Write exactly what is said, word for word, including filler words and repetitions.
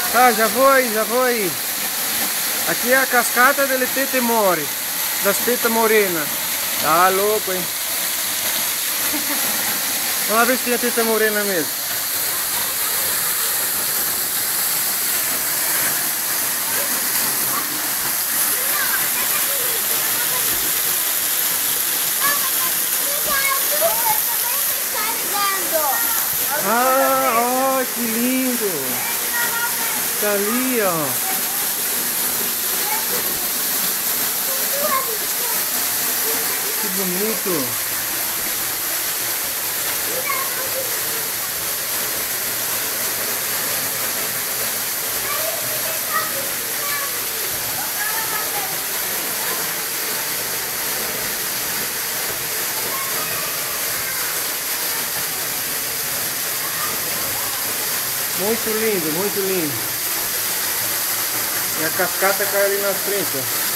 Tá, já vou aí, já vou aí. Aqui é a cascata delle Tette More, das tetas morenas. Tá louco, hein? Vamos lá ver se tem a teta morena mesmo. Ah, ó, que lindo! Tá ali, ó. Que bonito! Muito lindo, muito lindo. E a cascata cai ali na frente, ó.